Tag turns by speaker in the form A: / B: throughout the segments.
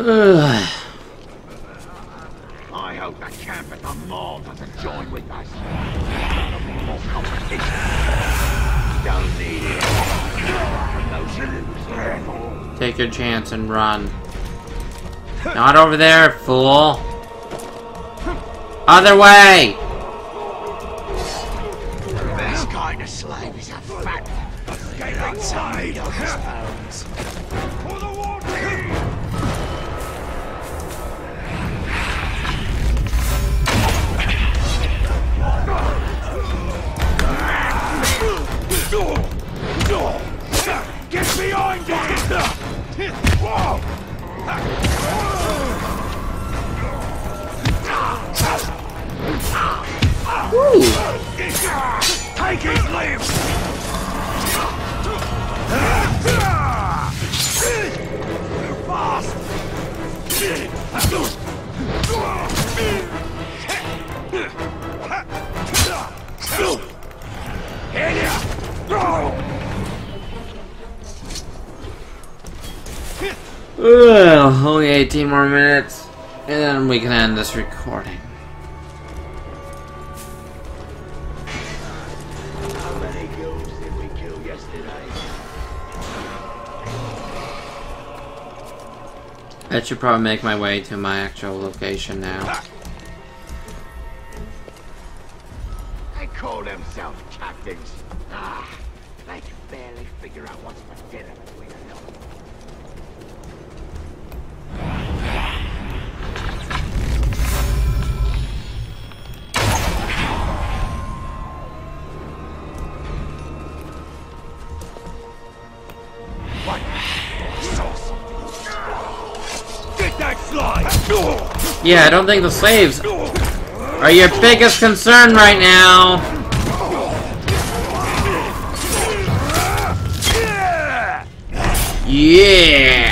A: I hope the camp at the mall doesn't join with us. More competition. Don't need it.
B: Take your chance and run. Not over there, fool. Other way!
A: This kind of slave is a fat. Get outside of his bones. For the water! Get behind it! Take his limbs! Fast!
B: Only 18 more minutes, and then we can end this recording.
A: How many ghouls did we kill yesterday?
B: I should probably make my way to my actual location now.
A: They call themselves captains. They can barely figure out what's for dinner between them. What? Get that slide!
B: Yeah, I don't think the slaves are your biggest concern right now. Yeah.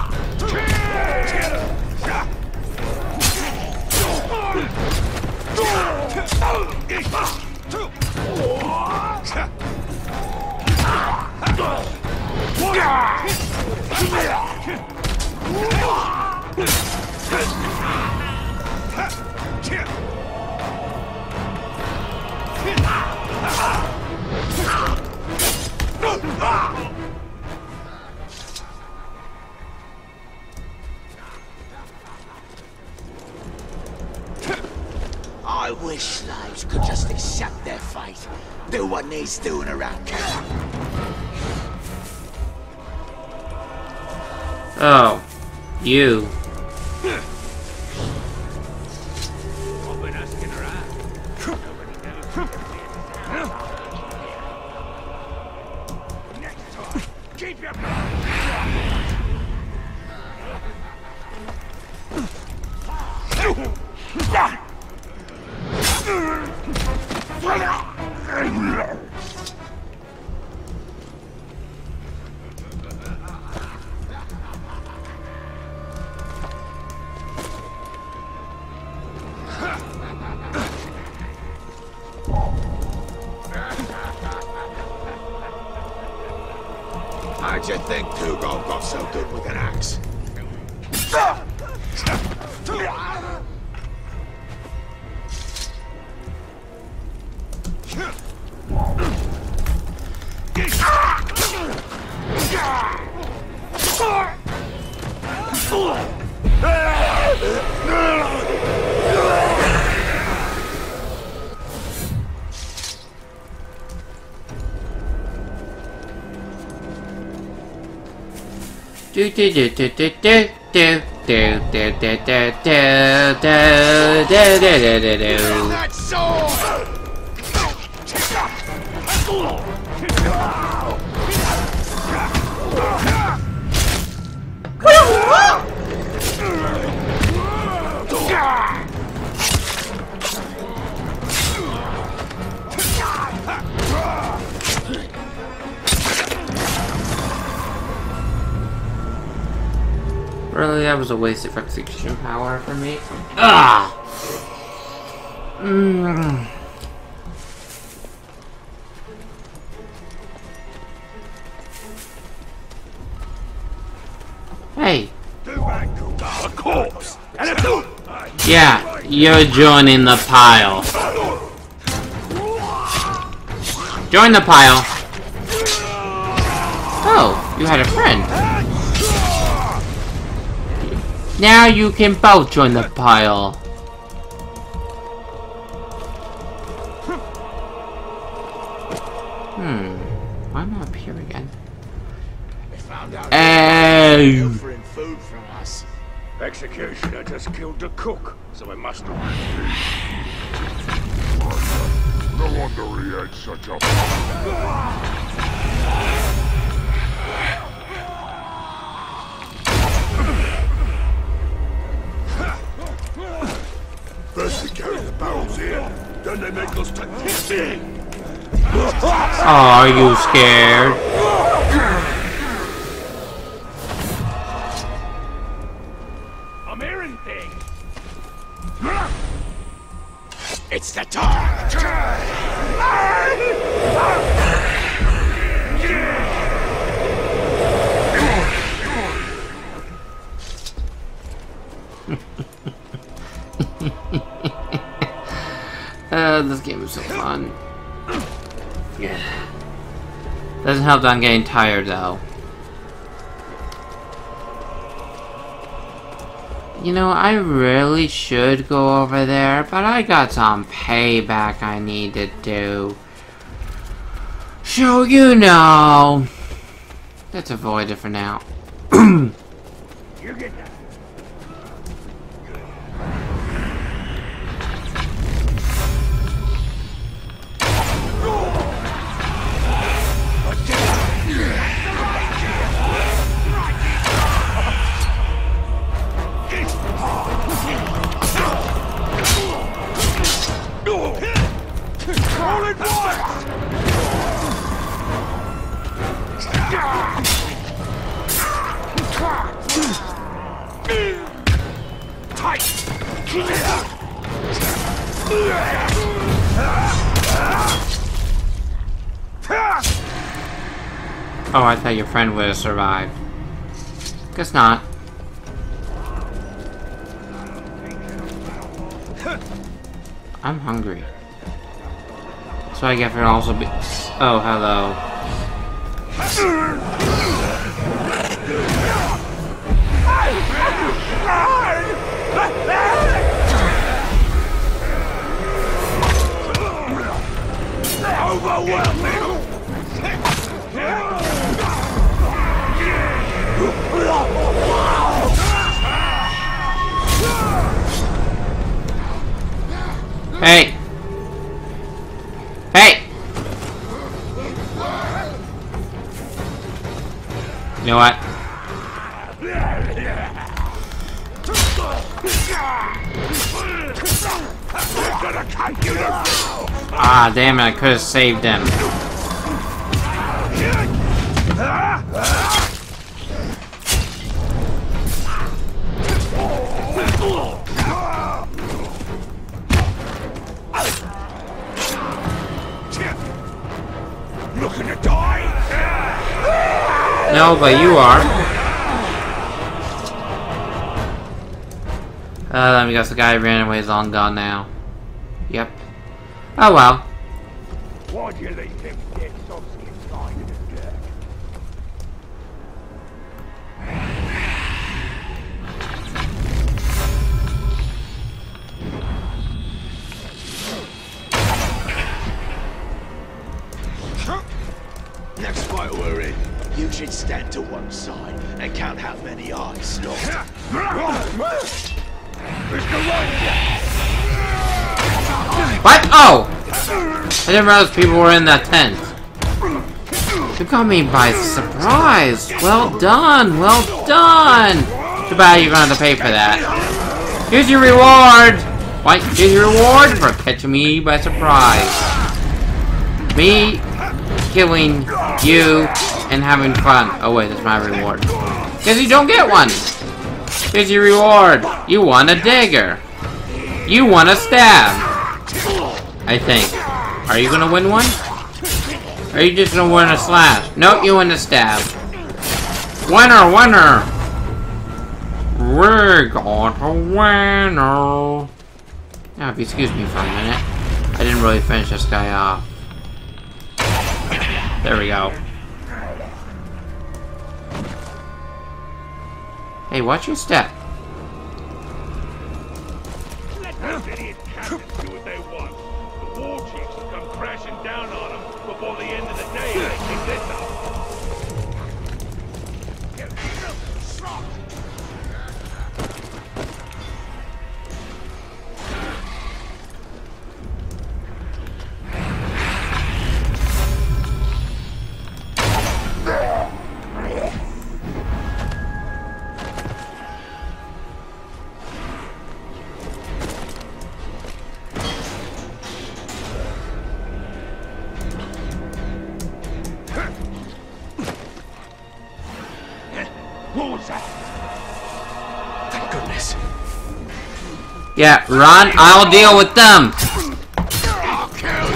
A: I wish slaves could just accept their fate. Do what needs doing around camp.
B: Oh, you.
A: I've been asking around. Nobody knows. Next time, keep your How'd you think Tugo got so good with an axe?
B: Do do do do do do do do do do do do do do do do.
A: That sword!
B: Really, that was a waste of execution power for me. Ah. Hey.
A: Do back, Kuga.
B: Yeah, you're joining the pile. Join the pile. Oh, you had a friend. Now you can both join the pile. Why am I up here again? Hey!
C: Offering food from us.
D: Executioner just killed the cook, so it must have.
A: No wonder he had such a...
D: First they carry the barrels here, then they make us take this in.
B: Oh, are you scared?
D: I'm hearing things.
C: It's the time.
B: This game is so fun. Yeah. Doesn't help that I'm getting tired though. You know, I really should go over there, but I got some payback I need to do. So, you know. Let's avoid it for now.
D: You get that.
B: Oh, I thought your friend would have survived. Guess not. I'm hungry. So I guess it'll also be... Oh, hello. Hey! Hey! You know what? Ah, damn it, I could have saved him.
D: Looking to die?
B: No, but you are. Let me guess, the guy who ran away is long gone now. Yep. Oh well.
D: Why'd you leave him dead Sosky inside in the dirt?
C: Next fight we're in, you should stand to one side and count how many eyes stop.
B: What? Oh! I didn't realize people were in that tent. You got me by surprise. Well done, well done. Too bad you're gonna have to pay for that. Here's your reward. What? Here's your reward for catching me by surprise. Me killing you and having fun. Oh wait, that's my reward. Because you don't get one. Here's your reward. You won a dagger. You won a stab. I think. Are you gonna win one? Or are you just gonna win a slash? Nope, you win a stab. Winner, winner! We're going to win. Now, if you excuse me for a minute, I didn't really finish this guy off. There we go. Hey, watch your step.
D: Let those idiot captains do what they want. The war chiefs will come crashing down on them before the end of the day. They think this up. What was that?
C: Thank goodness.
B: Yeah, run. I'll deal with them.
A: I'll kill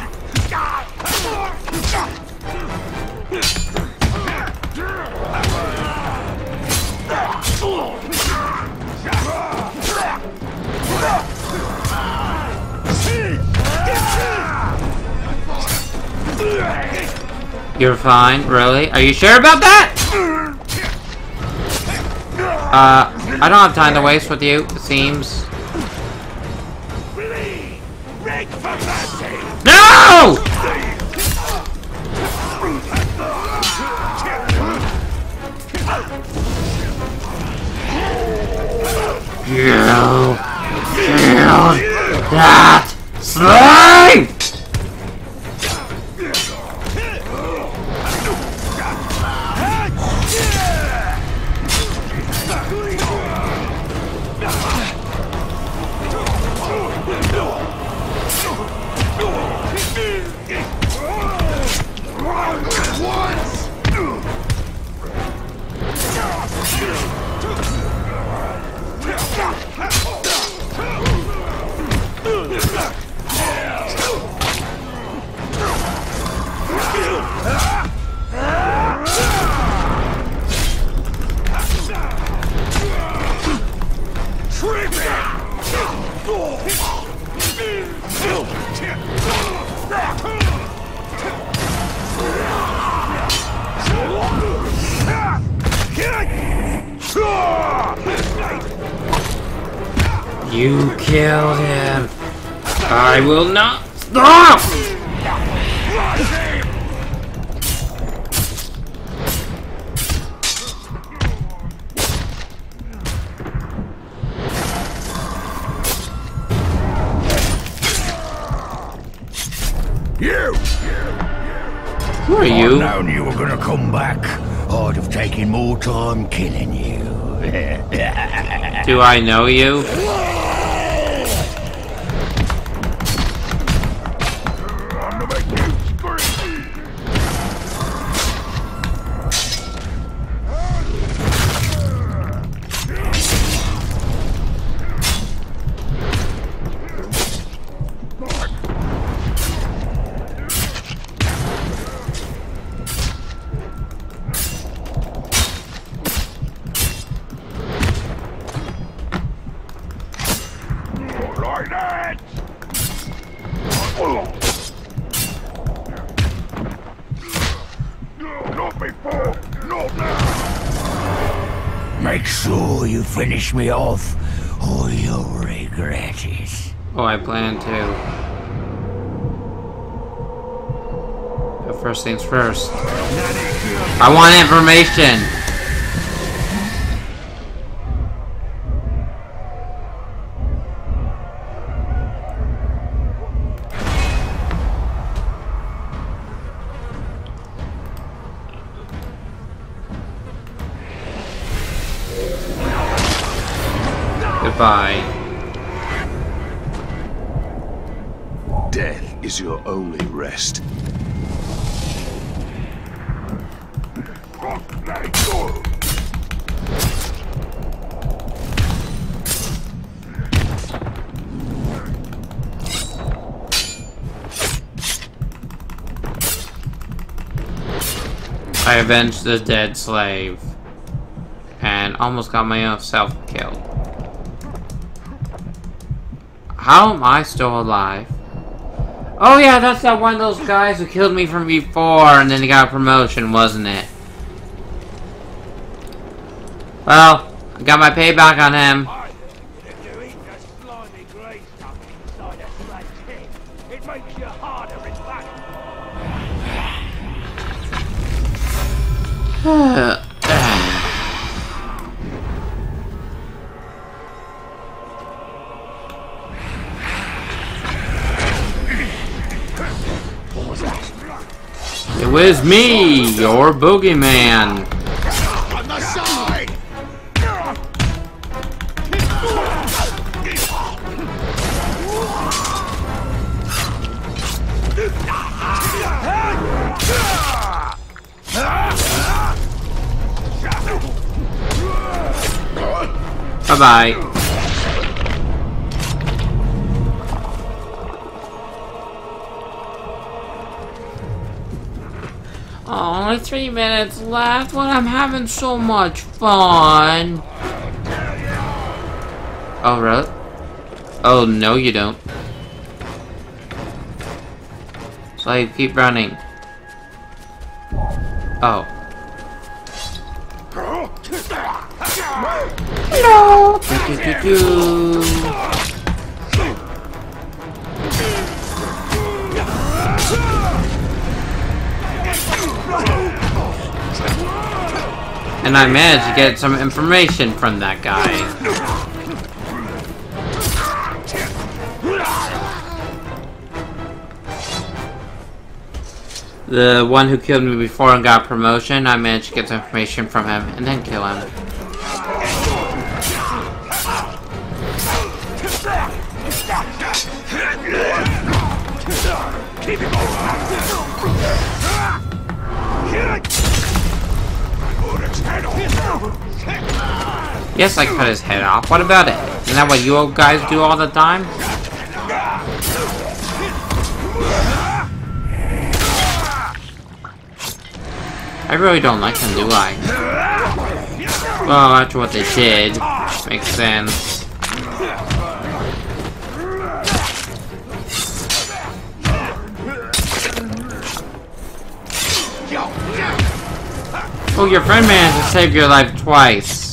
A: you!
B: You're fine, really? Are you sure about that? I don't have time to waste with you, it seems. No! You killed that slave! You killed him. I will not stop!
C: You!
B: Who are you?
C: I've known you were gonna come back. I'd have taken more time killing you.
B: Do I know you?
D: Like that! Not before, not now!
C: Make sure you finish me off, or you'll regret it.
B: Oh, I plan to. But first things first. I want information! Goodbye.
C: Death is your only rest.
D: Let it go!
B: I avenged the dead slave. And man. Almost got myself killed. How am I still alive? Oh yeah, that's that one of those guys who killed me from before and then he got a promotion, wasn't it? Well, I got my payback on him.
D: If you eat that slimy grey stuff inside a slug's head, it makes you harder in battle.
B: It was me, your boogeyman.
C: On the side!
B: Bye-bye. Only 3 minutes left when I'm having so much fun. Oh, really? Oh, no you don't. So you keep running. Oh. No! And I managed to get some information from that guy. The one who killed me before and got a promotion, I managed to get some information from him and then kill him. Yes, I cut his head off. What about it? Isn't that what you guys do all the time? I really don't like him, do I? Well, after what they did, makes sense. Oh, your friend managed to save your life twice.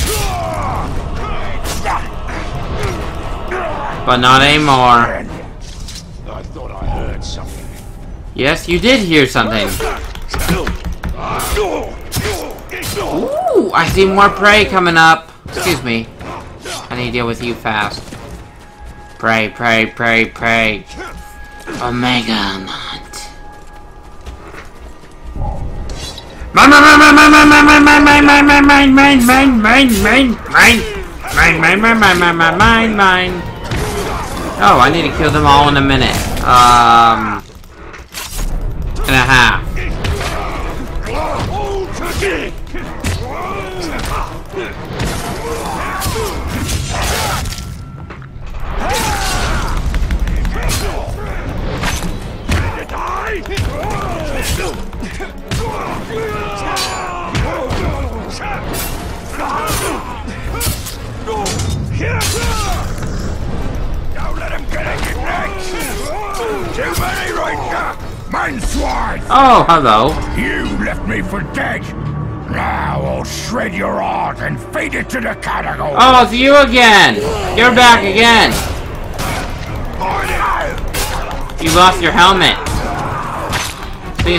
B: But not anymore.
C: I thought I heard something.
B: Yes, you did hear something. Ooh, I see more prey coming up. Excuse me. I need to deal with you fast. Prey, prey, prey, prey. Omega Hunt. Mine, mine, mine, mine, mine, mine, mine, mine, mine, mine, mine, mine, mine, mine. Oh, I need to kill them all in a minute. And a half.
C: Don't let him get at your neck! Too many right now! Man swine!
B: Oh, hello.
C: You left me for dead! Now I'll shred your heart and feed it to the catacombs!
B: Oh, it's you again. You're back again. You lost your helmet. Please.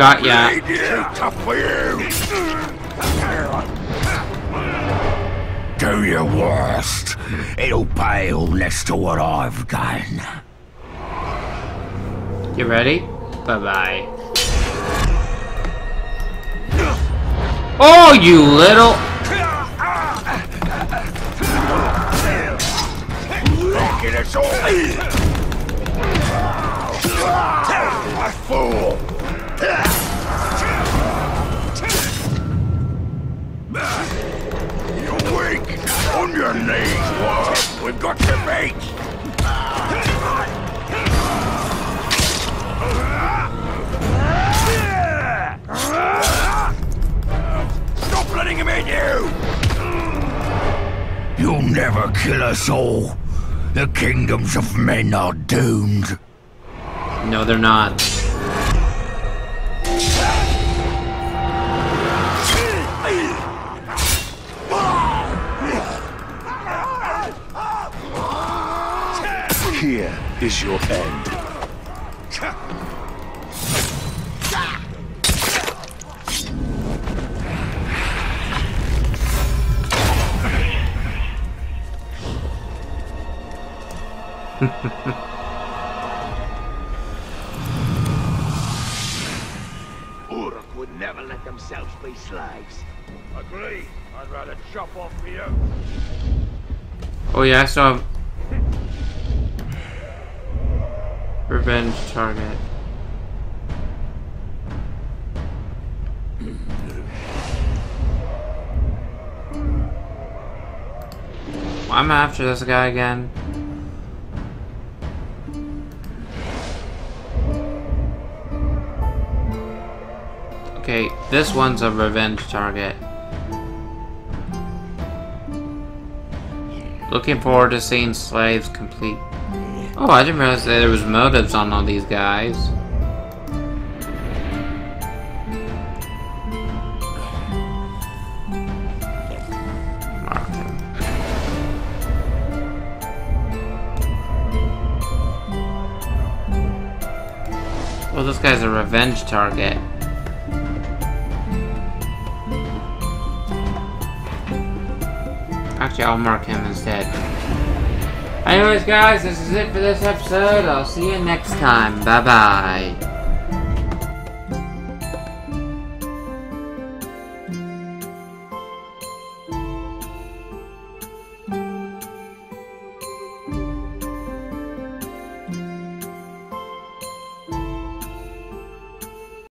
B: Got ya.
A: Too tough for you.
E: Do your worst. It'll pale next to what I've done.
B: You ready? Bye-bye. Oh, you little...
A: Get us all. A fool. You're weak. On your knees, Warp. We've got your bait. Stop letting him in you.
E: You'll never kill us all. The kingdoms of men are doomed.
B: No, they're not.
C: Here is your end.
A: Uruk would never let themselves be slaves.
D: Agree. I'd rather chop off here.
B: Oh yeah, I saw... Revenge target. I'm after this guy again. Okay, this one's a revenge target. Looking forward to seeing slaves complete. Oh, I didn't realize that there was motives on all these guys. Mark him. Well, this guy's a revenge target. Actually, I'll mark him instead. Anyways, guys, this is it for this episode. I'll see you next time. Bye-bye.